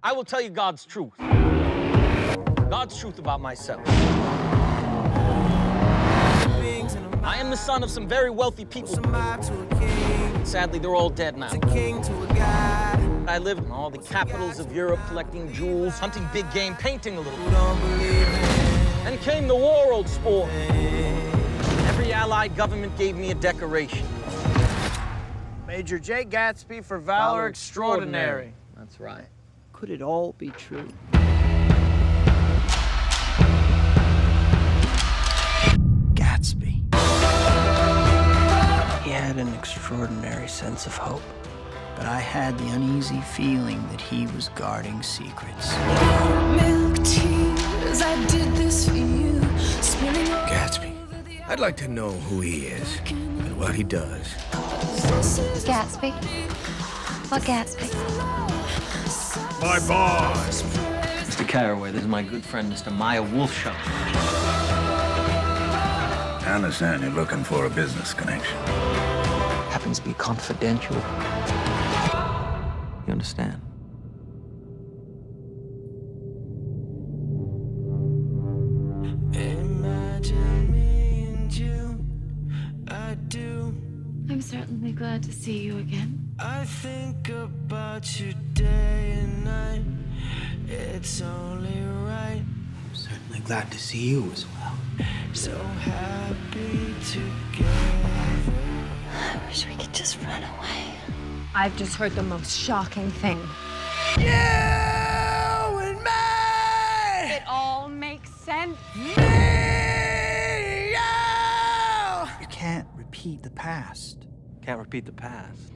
I will tell you God's truth. God's truth about myself. I am the son of some very wealthy people. Sadly, they're all dead now. I lived in all the capitals of Europe, collecting jewels, hunting big game, painting a little. Then came the war, old sport. Every allied government gave me a decoration. Major J. Gatsby for valor extraordinary. That's right. Could it all be true? Gatsby. He had an extraordinary sense of hope. But I had the uneasy feeling that he was guarding secrets. Milk tears, I did this for you. Gatsby. I'd like to know who he is and what he does. Gatsby? What Gatsby? My boss. Mr. Carraway, this is my good friend, Mr. Maya Wolfshot. I understand you're looking for a business connection. Happens to be confidential. You understand? Imagine me and you, I do. I'm certainly glad to see you again. I think about you day and night. It's only right. I'm certainly glad to see you as well. So happy together. I wish we could just run away. I've just heard the most shocking thing. You and me! It all makes sense. Me! You can't repeat the past. Can't repeat the past.